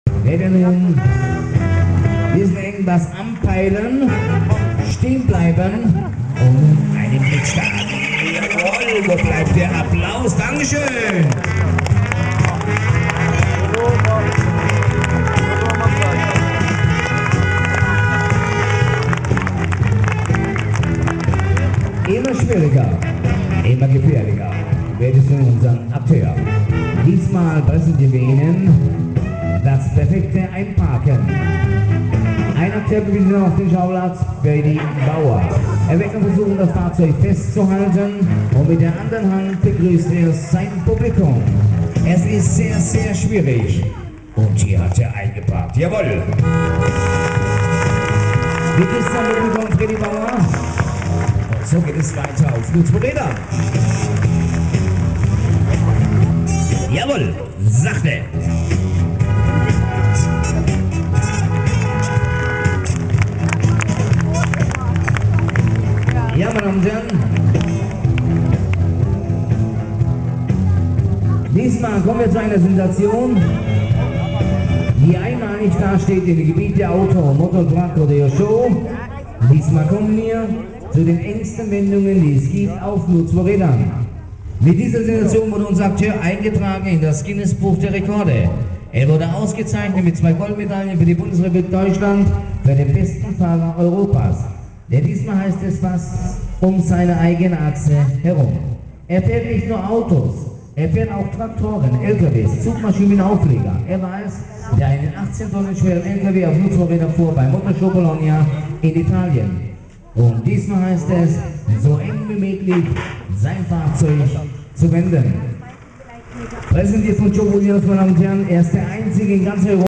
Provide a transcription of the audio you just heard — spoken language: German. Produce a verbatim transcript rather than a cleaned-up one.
werden nun diesen Engpass anpeilen, stehen bleiben und einen Blick starten. Jawohl, wo bleibt der Applaus? Dankeschön! Immer schwieriger, immer gefährlicher wird es für unseren Akteur. Diesmal präsentieren wir Ihnen das perfekte Einparken. Ein Akteur befindet sich auf dem Schauplatz, Brady Bauer. Er wird noch versuchen, das Fahrzeug festzuhalten und mit der anderen Hand begrüßt er sein Publikum. Es ist sehr, sehr schwierig. Und hier hat er eingeparkt. Jawohl! Wie ist das Publikum, Brady Bauer? Und so geht es weiter auf nur zwei Rädern. Jawohl! Sachte! Ja, meine Damen und Herren, diesmal kommen wir zu einer Sensation, die einmalig dasteht in dem Gebiet der Auto-, Motor-, Truck- oder Show. Diesmal kommen wir zu den engsten Wendungen, die es gibt, auf nur zwei Rädern. Mit dieser Sensation wurde unser Akteur eingetragen in das Guinness-Buch der Rekorde. Er wurde ausgezeichnet mit zwei Goldmedaillen für die Bundesrepublik Deutschland für den besten Fahrer Europas. Denn diesmal heißt es fast um seine eigene Achse herum. Er fährt nicht nur Autos, er fährt auch Traktoren, L K Ws, Zugmaschinen mit Aufleger. Er war es, der einen achtzehn Tonnen schweren L K W auf Nutzfahrrädern fuhr bei Motorshow Bologna in Italien. Und diesmal heißt es, so eng wie möglich sein Fahrzeug zu wenden. Präsentiert von Joe Williams, meine Damen und Herren, er ist der einzige in ganz Europa.